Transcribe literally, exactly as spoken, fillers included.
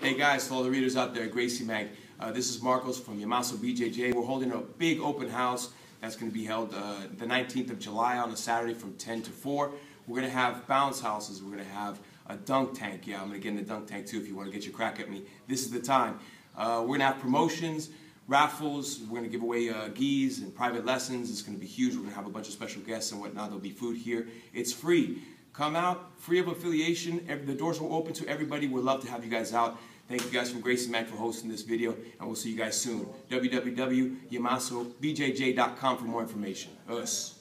Hey guys, to all the readers out there, Gracie Mag. Uh, this is Marcos from Yamaso B J J. We're holding a big open house that's going to be held uh, the nineteenth of July on a Saturday from ten to four. We're going to have bounce houses. We're going to have a dunk tank. Yeah, I'm going to get in the dunk tank too if you want to get your crack at me. This is the time. Uh, we're going to have promotions, raffles. We're going to give away uh, gis and private lessons. It's going to be huge. We're going to have a bunch of special guests and whatnot. There'll be food here. It's free. Come out, free of affiliation. Every, the doors are open to everybody. We'd love to have you guys out. Thank you guys from Gracie Mag for hosting this video, and we'll see you guys soon. w w w dot yamaso b j j dot com for more information. Us.